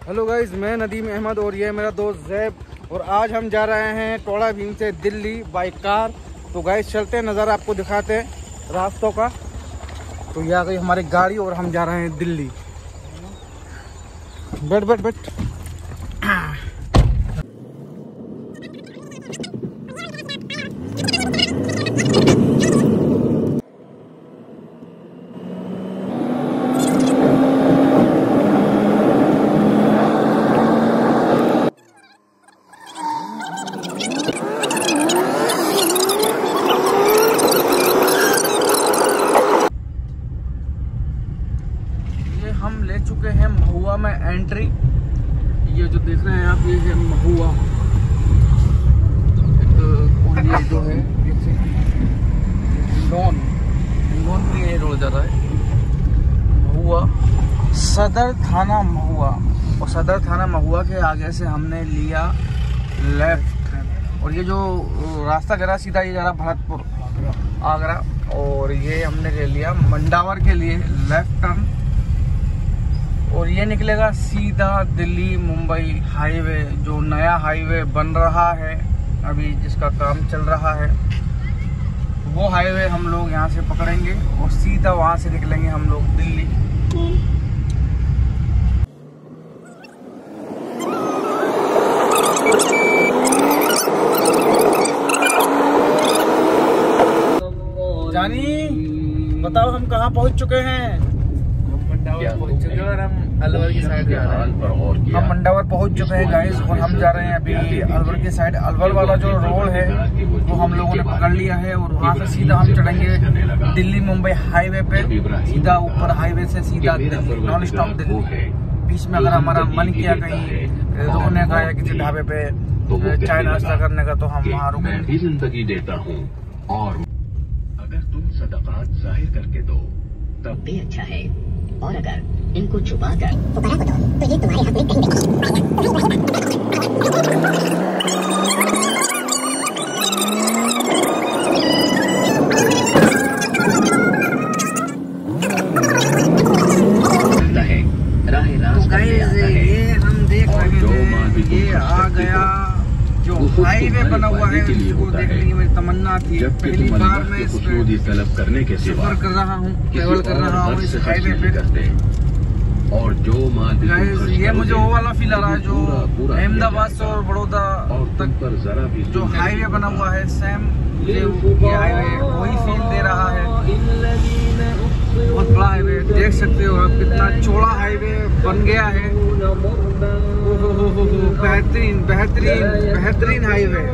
Hello guys, मैं नदीम अहमद और ये मेरा दोस्त जैब। और आज हम जा रहे हैं टोड़ा भीम से दिल्ली बाई कार। तो गाइज चलते हैं, नज़ारा आपको दिखाते हैं रास्तों का। तो ये आ गई हमारी गाड़ी और हम जा रहे हैं दिल्ली। बैठ बैठ बैठ। हम ले चुके हैं महुआ में एंट्री। ये जो देख रहे हैं आप, ये है महुआ। और ये जो है हिंडौन में ये रोड जा रहा है महुआ, सदर थाना महुआ। और सदर थाना महुआ के आगे से हमने लिया लेफ्ट। और ये जो रास्ता जा रहा सीधा ये जा रहा भरतपुर आगरा। और ये हमने ले लिया मंडावर के लिए लेफ्ट टर्न। और ये निकलेगा सीधा दिल्ली मुंबई हाईवे, जो नया हाईवे बन रहा है अभी, जिसका काम चल रहा है। वो हाईवे हम लोग यहाँ से पकड़ेंगे और सीधा वहाँ से निकलेंगे हम लोग दिल्ली। जानी बताओ, हम कहाँ पहुँच चुके हैं? पहुंच चुके हैं और हम अलवर की साइड जा रहे हैं। हम मंडावर पहुंच चुके हैं गाइस, और हम जा रहे हैं अभी अलवर की साइड। अलवर वाला जो रोड है वो हम लोगों ने पकड़ लिया है और वहाँ से सीधा हम चढ़ेंगे दिल्ली मुंबई हाईवे पे। सीधा ऊपर हाईवे से सीधा दिल्ली, नॉन स्टॉप दिल्ली। बीच में अगर हमारा मन किया कहीं रुकने का या किसी ढाबे पे चाय नाश्ता करने का, तो हम वहाँ रुकेंगे। जिंदगी देता हूँ, और अगर तुम सदकात जाहिर करके दो तब भी अच्छा है, और अगर इनको छुपा कर तो ये तुम्हारे हाथ में कहीं ये हम देख रहे हैं, ये आ गया जो हाईवे बना हुआ है, उसको देखने की मेरी तमन्ना थी। पहली बार मैं इस तलब करने के सफर कर रहा हूँ, ट्रेवल कर रहा हूँ इस हाईवे पे। और जो ये मुझे वो वाला फील आ रहा है जो अहमदाबाद से और बड़ौदा तक पर जरा भी जो हाईवे बना हुआ है, सेम ये हाईवे वही फील दे रहा है। बहुत बड़ा हाईवे, देख सकते हो आप कितना चौड़ा हाईवे बन गया है। बेहतरीन बेहतरीन बेहतरीन हाईवे।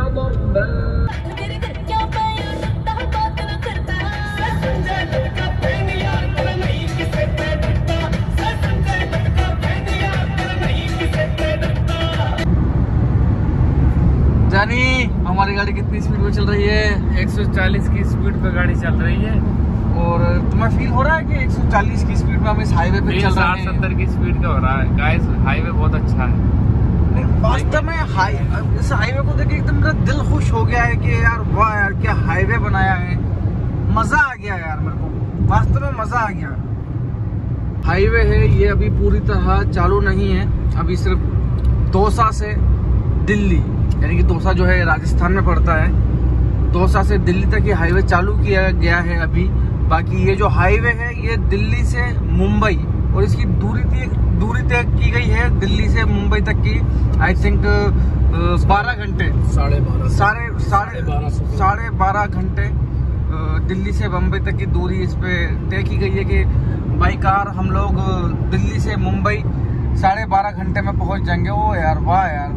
जानी हमारी गाड़ी कितनी स्पीड में चल रही है? 140 की स्पीड पे गाड़ी चल रही है। और तुम्हें फील हो रहा है कि 140 की स्पीड में हम इस हाईवे पे चल रहे हैं? 60-70 की स्पीड का हो रहा है गाइस। हाईवे बहुत अच्छा है वास्तव में। इस हाईवे को देख के एकदम मेरा दिल खुश हो गया है कि यार वाह यार, क्या हाईवे बनाया है। मजा आ गया यार, मेरे को वास्तव में मजा आ गया। हाईवे है ये, अभी पूरी तरह चालू नहीं है। अभी सिर्फ दौसा से दिल्ली, यानी कि दौसा जो है राजस्थान में पड़ता है, दौसा से दिल्ली तक ये हाईवे चालू किया गया है अभी। बाकी ये जो हाईवे है ये दिल्ली से मुंबई, और इसकी दूरी तय की गई है दिल्ली से मुंबई तक की। आई थिंक 12 घंटे, साढ़े 12 घंटे दिल्ली से मुंबई तक की दूरी इस पे तय की गई है कि बाई कार हम लोग दिल्ली से मुंबई 12.5 घंटे में पहुंच जाएंगे। ओ यार वाह यार।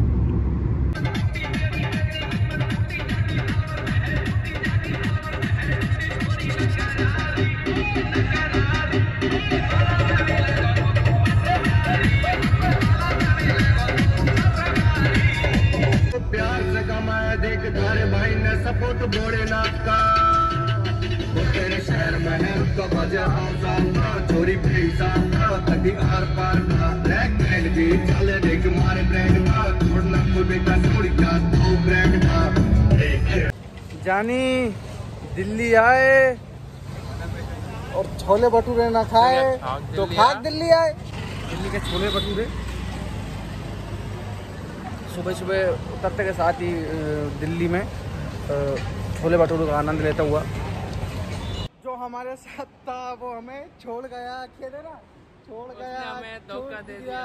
प्यार से कमाया देख तारे भाई ने सपोर्ट भोलेनाथ का। वो तेरे शहर में है उसका वजह चोरी पैसा कभी आर पार का ब्लैक ब्रांड भी चले देख मारे ब्रांड का छोड़ना कोई का थोड़ी का तो ब्रांड का। जानी दिल्ली आए और छोले भटूरे ना खाए तो खाक दिल्ली आए। दिल्ली के छोले भटूरे सुबह सुबह उतरते के साथ ही दिल्ली में छोले भटूरे का आनंद लेता हुआ। जो हमारे साथ था वो हमें छोड़ गया, अकेले ना छोड़ गया, हमें धोखा दे दिया।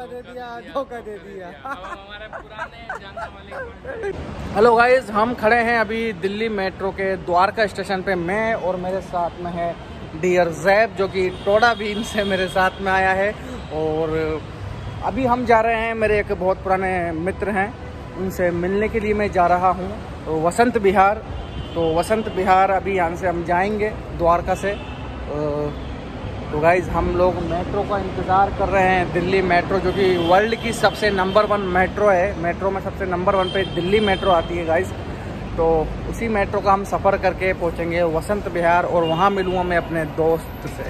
हमारे पुराने जानने वाले। हेलो गाइस, हम खड़े हैं अभी दिल्ली मेट्रो के द्वारका स्टेशन पे। मैं और मेरे साथ में है डियर जैब, जो कि टोडा भीम से मेरे साथ में आया है। और अभी हम जा रहे हैं, मेरे एक बहुत पुराने मित्र हैं, उनसे मिलने के लिए मैं जा रहा हूँ तो वसंत विहार। तो वसंत विहार अभी यहाँ से हम जाएंगे द्वारका से। तो गाइज़ हम लोग मेट्रो का इंतज़ार कर रहे हैं, दिल्ली मेट्रो, जो कि वर्ल्ड की सबसे नंबर 1 मेट्रो है। मेट्रो में सबसे नंबर 1 पे दिल्ली मेट्रो आती है गाइज़। तो उसी मेट्रो का हम सफ़र करके पहुँचेंगे वसंत विहार और वहाँ मिलूँगा मैं अपने दोस्त से।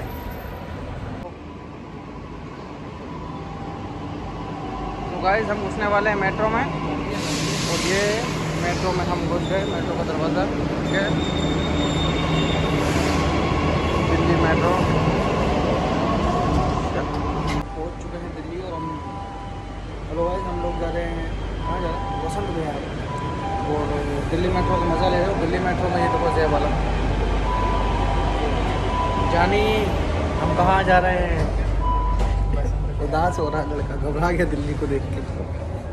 तो गाइज़ हम घुसने वाले हैं मेट्रो में, और ये मेट्रो में हम घुस गए। मेट्रो का दरवाज़ा, ठीक है, दिल्ली मेट्रो पहुंच चुके हैं दिल्ली। और हम अदरवाइज हम लोग जा रहे हैं, कहाँ जा रहे हैं, वसंत विहार। और दिल्ली मेट्रो का मज़ा ले रहे हो। दिल्ली मेट्रो में ये तो बस है वाला जानी, हम कहाँ जा रहे हैं। उदास हो रहा है लड़का, घबरा गया दिल्ली को देख के।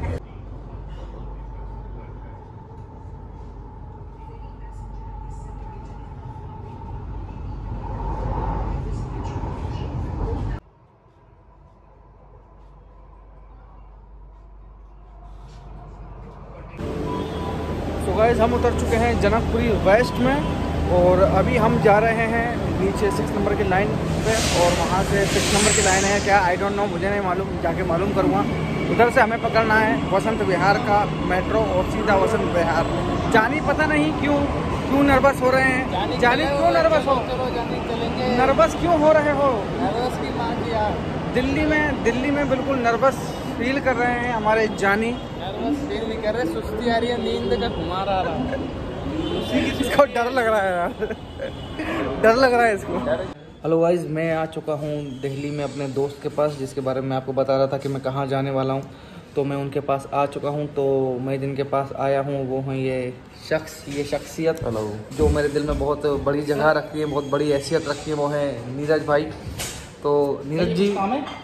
तो गाइस हम उतर चुके हैं जनकपुरी वेस्ट में, और अभी हम जा रहे हैं नीचे 6 नंबर की लाइन पे। और वहाँ से 6 नंबर की लाइन है क्या, आई डोंट नो, मुझे नहीं मालूम, जाके मालूम करूँगा। उधर से हमें पकड़ना है वसंत विहार का मेट्रो और सीधा वसंत विहार। जानी पता नहीं क्यों नर्वस हो रहे हैं। जानी क्यों नर्वस हो, नर्वस क्यों हो रहे हो? नर्वस की मां की यार, दिल्ली में बिल्कुल नर्वस फील कर रहे हैं हमारे जानी। नर्वस फील नहीं कर रहे, सुस्ती आ रही है, नींद का खुमार आ रहा है। इसको डर लग रहा है यार, डर लग रहा है इसको। हेलो गाइस, मैं आ चुका हूँ दिल्ली में अपने दोस्त के पास, जिसके बारे में आपको बता रहा था कि मैं कहाँ जाने वाला हूँ। तो मैं उनके पास आ चुका हूँ। तो मैं जिनके पास आया हूँ वो हैं ये शख्सियत, जो मेरे दिल में बहुत बड़ी जगह रखी है, बहुत बड़ी हैसियत रखी है, वो है नीरज भाई। तो नीरज जी,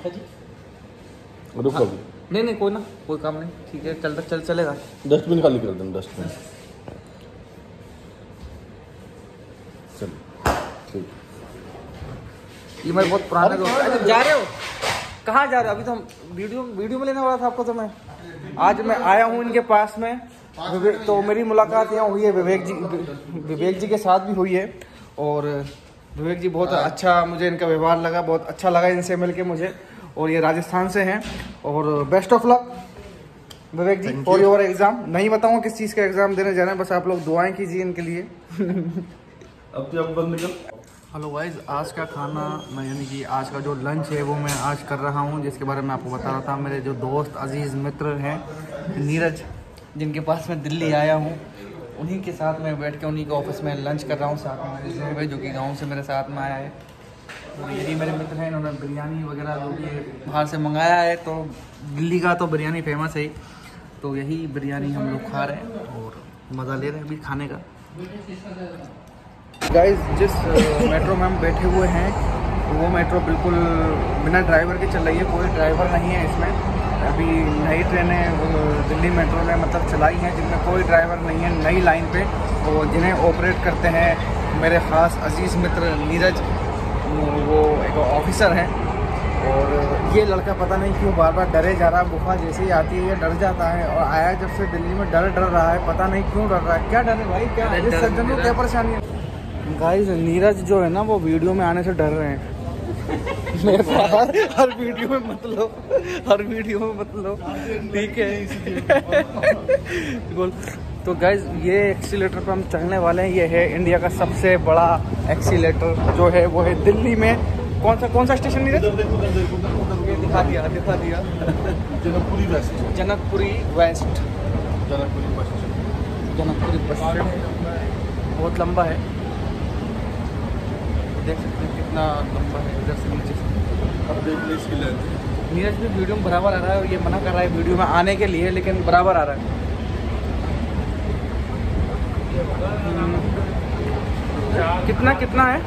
रुको, नहीं कोई काम नहीं, ठीक है, चलेगा। डस्टबिन खाली कर दें, डस्टबिन चल ठीक। ये मैं बहुत पुराना दोस्त। अच्छा जा रहे हो, कहाँ जा रहे हो? अभी तो हम वीडियो में लेने वाला था आपको। तो मैं आज मैं आया हूँ इनके पास में। तो मेरी मुलाकात यहाँ हुई है विवेक जी के साथ भी हुई है। और विवेक जी बहुत अच्छा, मुझे इनका व्यवहार लगा, बहुत अच्छा लगा इनसे मिलके मुझे। और ये राजस्थान से हैं। और best of luck Vivek ji for your exam. नहीं बताऊंगा किस चीज़ का एग्जाम देने जा रहे हैं, बस आप लोग दुआएं कीजिए इनके लिए। अब बंद निकल। हेलो गाइस, आज का खाना यानी कि आज का जो लंच है वो मैं आज कर रहा हूँ, जिसके बारे में आपको बता रहा था। मेरे जो दोस्त अजीज़ मित्र हैं नीरज, जिनके पास मैं दिल्ली आया हूँ, उन्हीं के साथ मैं बैठ के उन्हीं के ऑफिस में लंच कर रहा हूँ। साथ में मेरे जूही भाई, जो कि गाँव से मेरे साथ में आया है। तो यही मेरे मित्र हैं, इन्होंने बिरयानी वगैरह जो कि बाहर से मंगाया है। तो दिल्ली का तो बिरयानी फेमस है ही, तो यही बिरयानी हम लोग खा रहे हैं और मज़ा ले रहे हैं अभी खाने का। गाइस, जिस मेट्रो में हम बैठे हुए हैं वो मेट्रो बिल्कुल बिना ड्राइवर के चल रही है, कोई ड्राइवर नहीं है इसमें। अभी नई ट्रेनें दिल्ली मेट्रो ने मतलब चलाई हैं जिनमें कोई ड्राइवर नहीं है, नई लाइन पे, और जिन्हें ऑपरेट करते हैं मेरे ख़ास अजीज़ मित्र नीरज, वो एक ऑफिसर हैं। और ये लड़का पता नहीं क्यों बार बार डरे जा रहा है। गुफा जैसे ही आती है ये डर जाता है, और आया जब से दिल्ली में डर रहा है, पता नहीं क्यों डर रहा है। क्या डर है भाई, क्या इस सज्जन को क्या परेशानी है? गाइस, नीरज जो है ना वो वीडियो में आने से डर रहे हैं। हर वीडियो में मत लो, ठीक है। बोल। तो गाइस, ये एक्सीलेटर पे हम चढ़ने वाले हैं। ये है इंडिया का सबसे बड़ा एक्सीलेटर, जो है वो है दिल्ली में। कौन सा स्टेशन नीरज? ये दिखा दिया। Janakpuri waste. Janakpuri bus stand बहुत लंबा है, देख सकते हैं कितना लंबा है इधर से नीचे से। अब देख लो इसकी लेंथ। नीरज भी वीडियो में बराबर आ रहा है और ये मना कर रहा है वीडियो में आने के लिए, लेकिन बराबर आ रहा है। कितना कितना है?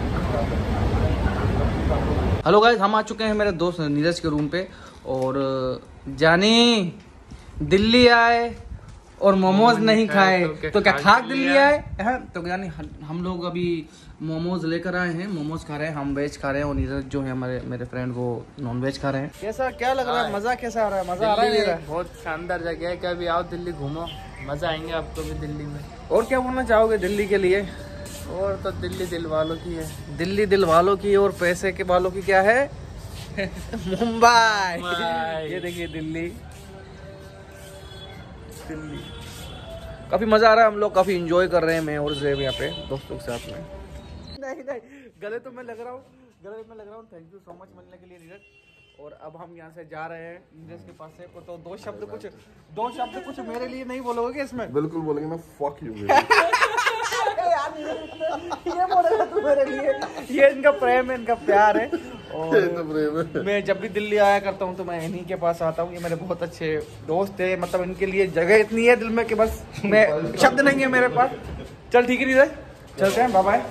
हेलो गाइस, हम आ चुके हैं मेरे दोस्त नीरज के रूम पे। और जानी दिल्ली आए और मोमोज नहीं खाए तो क्या खाक दिल्ली आए हैं? तो यानी हम लोग अभी मोमोज लेकर आए हैं, मोमोज खा रहे हैं, हम वेज खा रहे हैं और नीरज जो है मेरे फ्रेंड वो नॉन वेज खा रहे हैं। कैसा क्या लग रहा है? मजा कैसा आ रहा है? मजा आ रहा है? बहुत शानदार जगह है, कभी आओ दिल्ली घूमो, मजा आएंगे आपको भी दिल्ली में। और क्या बोलना चाहोगे दिल्ली के लिए? और तो दिल्ली दिल वालों की है, दिल्ली दिल वालों की, और पैसे के वालों की क्या है? मुंबई। ये देखिए दिल्ली, दिल्ली काफी मजा आ रहा है, हम लोग काफी एंजॉय कर रहे हैं, मैं और ज़ेब यहाँ पे दोस्तों के साथ में। नहीं गले तो मैं लग रहा हूँ, थैंक यू सो मच मिलने के लिए नीरज। और अब हम यहाँ से जा रहे हैं नीरज के पास से। तो दो शब्द कुछ मेरे लिए नहीं बोलोगे इसमें? बिल्कुल बोलेंगे मैं, फक यू। ये बोलेगा तू मेरे लिए? ये इनका प्रेम है, इनका प्यार है। और मैं जब भी दिल्ली आया करता हूँ तो मैं इन्हीं के पास आता हूँ। ये मेरे बहुत अच्छे दोस्त है, मतलब इनके लिए जगह इतनी है दिल में कि बस मैं शब्द नहीं है मेरे पास। चल ठीक है नीरज, चलते हैं, बाय बाय।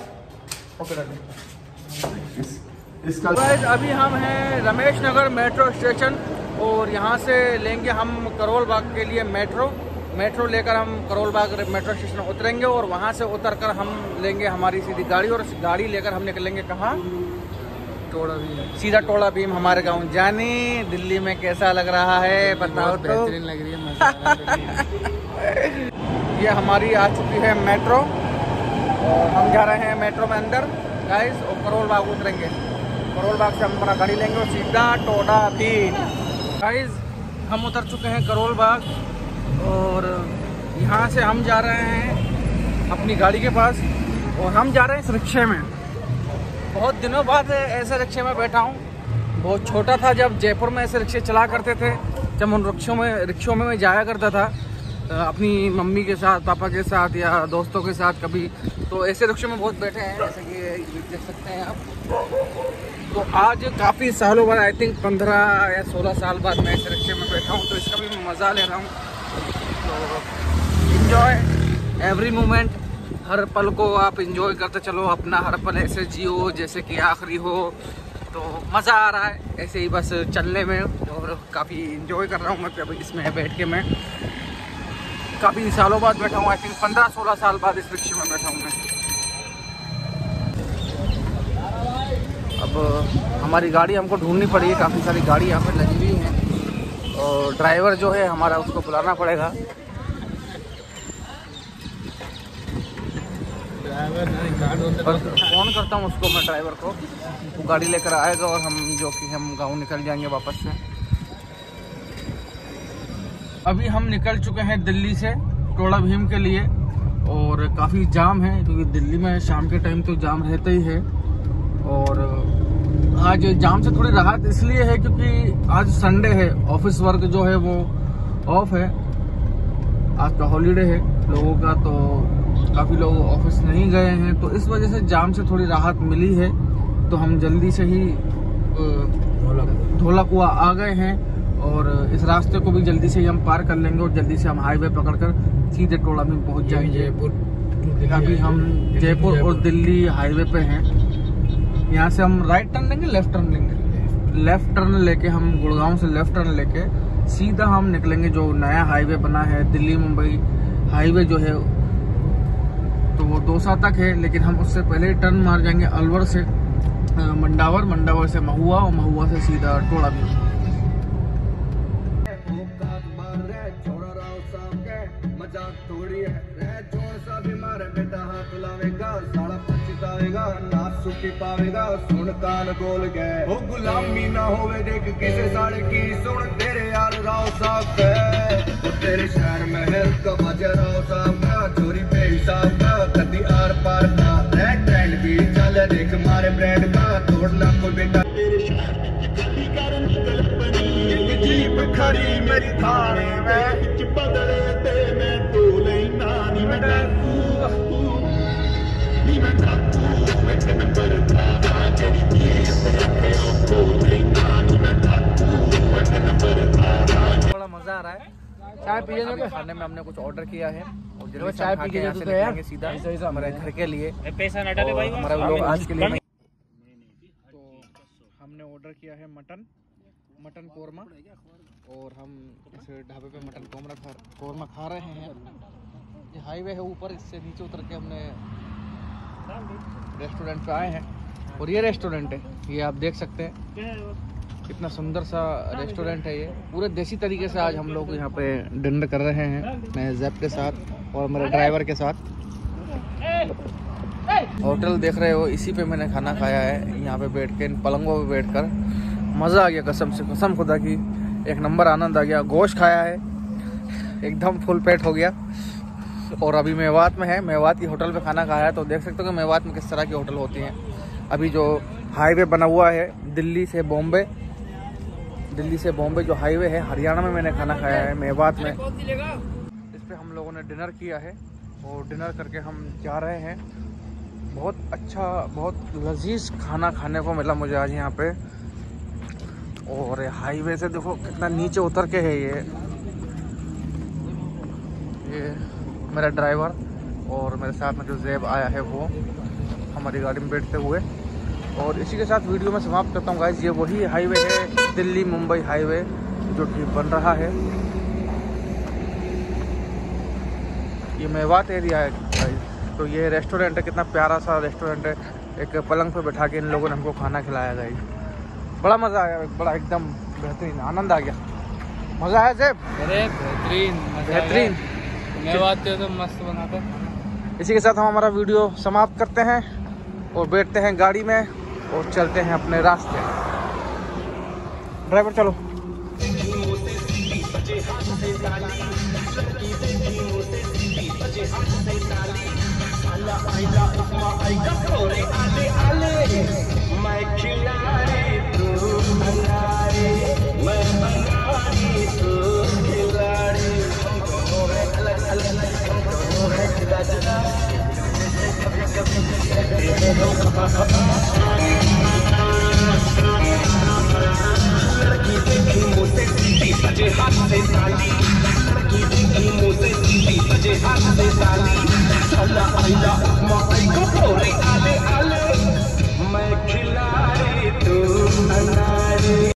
अभी हम हैं रमेश नगर मेट्रो स्टेशन और यहाँ से लेंगे हम करोल बाग के लिए मेट्रो लेकर हम करोल बाग मेट्रो स्टेशन उतरेंगे और वहाँ से उतरकर हम लेंगे हमारी सीधी गाड़ी और गाड़ी लेकर हम निकलेंगे कहाँ? टोड़ा भीम, सीधा टोड़ा भीम हमारे गाँव। जानी दिल्ली में कैसा लग रहा है बताओ तो? बेहतरीन लग रही है, मजा आ रहा है। ये हमारी आ चुकी है मेट्रो और हम जा रहे हैं मेट्रो में अंदर गाइस और करोल बाग उतरेंगे। करोल बाग से हम अपना गाड़ी लेंगे और सीधा टोड़ा भीम। गाइस हम उतर चुके हैं करोल बाग और यहाँ से हम जा रहे हैं अपनी गाड़ी के पास और हम जा रहे हैं इस रिक्शे में। बहुत दिनों बाद ऐसे रिक्शे में बैठा हूँ। बहुत छोटा था जब जयपुर में ऐसे रिक्शे चला करते थे, जब उन रिक्शों में मैं जाया करता था अपनी मम्मी के साथ, पापा के साथ या दोस्तों के साथ कभी। तो ऐसे रिक्शे में बहुत बैठे हैं, जैसे कि देख सकते हैं आप। तो आज काफ़ी सालों बाद, आई थिंक 15 या 16 साल बाद मैं इस रिक्शे में बैठा हूँ, तो इसका भी मज़ा ले रहा हूँ। तो इन्जॉय एवरी मोमेंट, हर पल को आप इंजॉय करते चलो, अपना हर पल ऐसे जियो जैसे कि आखिरी हो। तो मज़ा आ रहा है ऐसे ही बस चलने में और काफ़ी इंजॉय कर रहा हूँ मैं अभी इसमें बैठ के। मैं काफ़ी सालों बाद बैठा हूँ, आई थिंक 15-16 साल बाद इस रिक्शे में बैठा हूँ मैं। अब हमारी गाड़ी हमको ढूंढनी पड़ी है, काफ़ी सारी गाड़ी यहाँ पर लगी हुई हैं और ड्राइवर जो है हमारा उसको बुलाना पड़ेगा। और फ़ोन करता हूँ उसको मैं ड्राइवर को, वो गाड़ी लेकर आएगा और हम गाँव निकल जाएंगे वापस से। अभी हम निकल चुके हैं दिल्ली से टोड़ा भीम के लिए और काफ़ी जाम है क्योंकि दिल्ली में शाम के टाइम तो जाम रहता ही है। और आज जाम से थोड़ी राहत इसलिए है क्योंकि आज संडे है, ऑफिस वर्क जो है वो ऑफ है, आज का हॉलीडे है लोगों का, तो काफ़ी लोग ऑफिस नहीं गए हैं, तो इस वजह से जाम से थोड़ी राहत मिली है। तो हम जल्दी से ही धोला कुआं आ गए हैं और इस रास्ते को भी जल्दी से ही हम पार कर लेंगे और जल्दी से हम हाईवे पकड़कर सीधे टोड़ा में पहुंच जाएंगे। अभी हम जयपुर और दिल्ली हाईवे पे हैं। यहाँ से हम राइट टर्न लेंगे, लेफ्ट टर्न लेंगे, लेफ्ट टर्न लेके हम गुड़गांव से लेफ्ट टर्न लेके सीधा हम निकलेंगे जो नया हाईवे बना है दिल्ली मुंबई हाईवे जो है, तो वो दौसा तक है, लेकिन हम उससे पहले ही टर्न मार जाएंगे अलवर से मंडावर से महुआ और महुआ से सीधा टोड़ा भी। थोड़ी है जोर सा भी मारे बेटा हाथ लावेगा, साला पछतावेगा ना सुखी पावेगा, सुन कान बोल गए वो गुलामी ना होवे देख किसे साड़े की, सुन तेरे यार राव साहब है तेरे शहर में है का वजह राव साहब का, चोरी बेहिसाब का कदी आर पार का, रेड ट्रेंड भी चल देख मारे ब्रांड का, तोड़ना कोई बेटा तेरे शहर जीप खड़ी मेरी थाने में बदले ते मैं तू लेना नी मैं नी मैं tattoo मैं तेरे पर था तेरी ये से मैं तो लेना नी मैं tattoo मजा आ रहा है। चाय पिए अभी खाने में हमने कुछ ऑर्डर किया है और जल्दी से चाय खा पी के के यहाँ जो से तो यार निकलेंगे सीधा हमारे घर के लिए। पैसा न और हमारा लोग आज के लिए तो हमने ऑर्डर किया है मटन कोरमा और हम इस ढाबे पे मटन कोरमा खा रहे हैं। ये हाईवे है ऊपर, इससे नीचे उतर के हमने रेस्टोरेंट पे आए हैं और ये रेस्टोरेंट है, ये आप देख सकते हैं कितना सुंदर सा रेस्टोरेंट है। ये पूरे देसी तरीके से आज हम लोग यहाँ पे डिनर कर रहे हैं, मैं जैब के साथ और मेरे ड्राइवर के साथ। होटल देख रहे हो, इसी पे मैंने खाना खाया है, यहाँ पे बैठ के इन पलंगों पे बैठ कर मज़ा आ गया। कसम खुदा की एक नंबर आनंद आ गया। गोश्त खाया है, एकदम फुल पेट हो गया। और अभी मेवात में है, मेवात की होटल पे खाना खाया है, तो देख सकते हो कि मेवात में किस तरह की होटल होती हैं। अभी जो हाईवे बना हुआ है दिल्ली से बॉम्बे जो हाईवे है, हरियाणा में मैंने खाना खाया है मेवात में। इस पे हम लोगों ने डिनर किया है और डिनर करके हम जा रहे हैं। बहुत अच्छा, बहुत लजीज खाना खाने को मिला मुझे आज यहाँ पे। और हाईवे से देखो कितना नीचे उतर के है ये मेरा ड्राइवर और मेरे साथ में जो ज़ेब आया है वो हमारी गाड़ी में बैठते हुए। और इसी के साथ वीडियो में समाप्त करता हूँ गाइस। ये वही हाईवे है, दिल्ली मुंबई हाईवे, जो कि बन रहा है। ये मेवात एरिया है गाइस। तो ये रेस्टोरेंट है, कितना प्यारा सा रेस्टोरेंट है। एक पलंग पे बैठा के इन लोगों ने हमको खाना खिलाया गाइस। बड़ा मज़ा आया, बड़ा एकदम बेहतरीन आनंद आ गया। मज़ा आया ज़ेब? अरे बेहतरीन मेवात तो मस्त बनाते। इसी के साथ हम हमारा वीडियो समाप्त करते हैं और बैठते हैं गाड़ी में और चलते हैं अपने रास्ते। ड्राइवर चलो। लड़की देखी मुझसे सीधी सजे हाथ से ताली